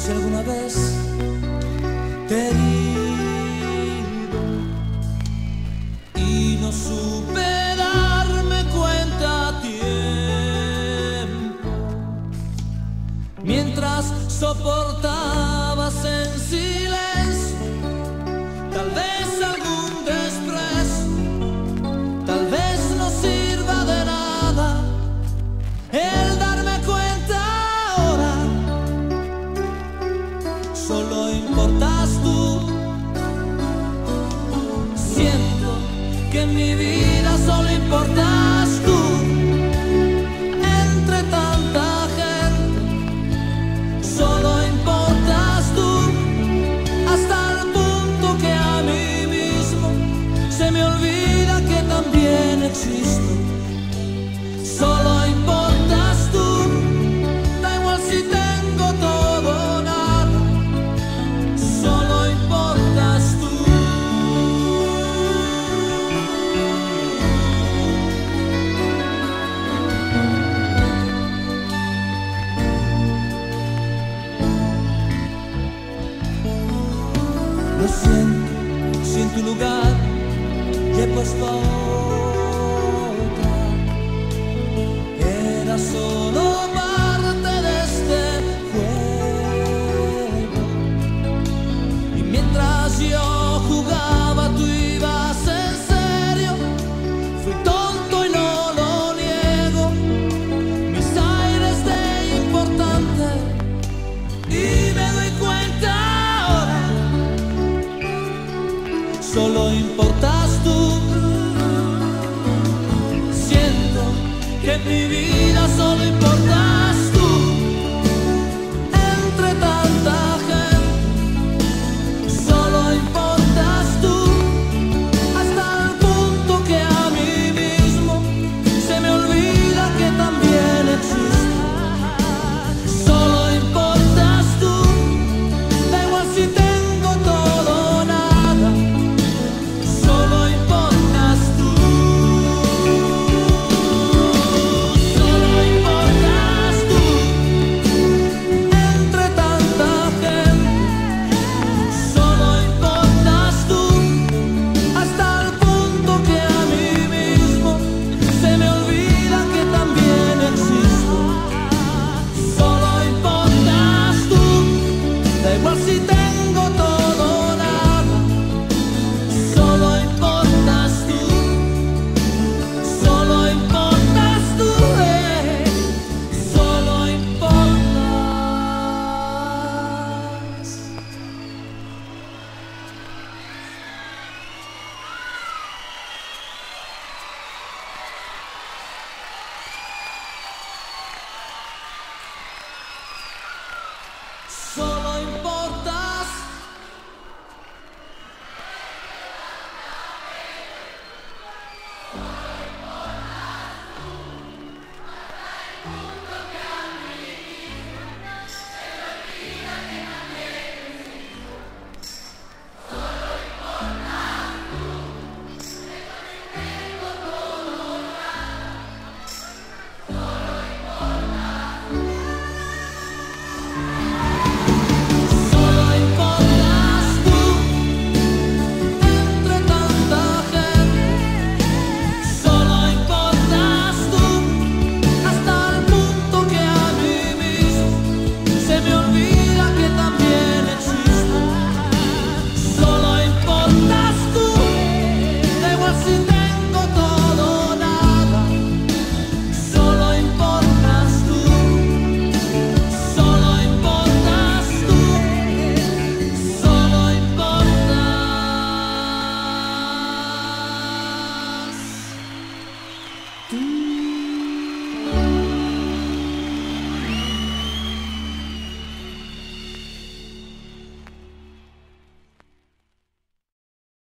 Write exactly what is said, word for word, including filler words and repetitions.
si alguna vez te he herido y no supe darme cuenta a tiempo, mientras soportabas en silencio tal vez algún desprecio, tal vez no sirva de nada el darme cuenta ahora. Solo importas tú. Siento que en mi vida solo importas tú. Entre tanta gente solo importas tú, hasta el punto que a mí mismo se me olvida que también existo. Solo importas tú. Da igual si tengo todo o nada, solo importas tú. Lo siento, si en tu lugar ya he puesto a otra. Era solo parte de este juego, y mientras yo jugaba tú ibas en serio. Fui tonto y no lo niego, mis aires de importante, y me doy cuenta ahora. Solo importas tú. Siento que en mi vida